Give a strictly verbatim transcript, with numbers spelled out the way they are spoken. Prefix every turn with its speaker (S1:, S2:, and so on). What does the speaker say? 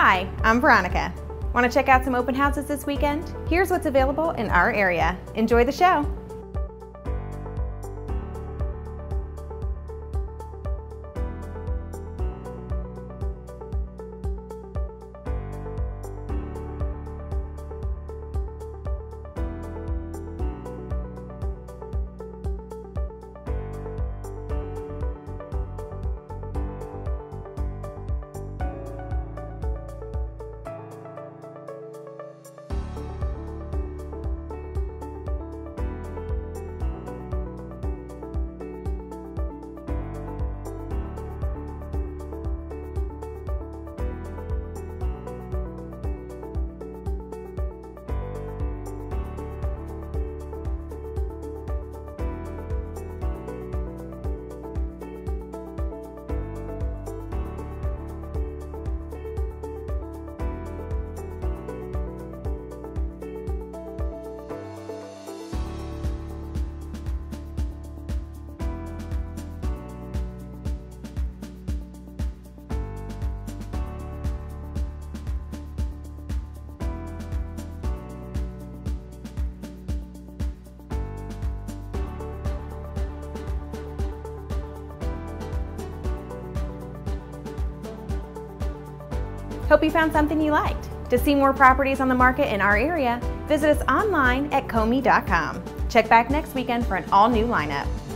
S1: Hi, I'm Veronica. Want to check out some open houses this weekend? Here's what's available in our area. Enjoy the show. Hope you found something you liked. To see more properties on the market in our area, visit us online at comey dot com. Check back next weekend for an all-new lineup.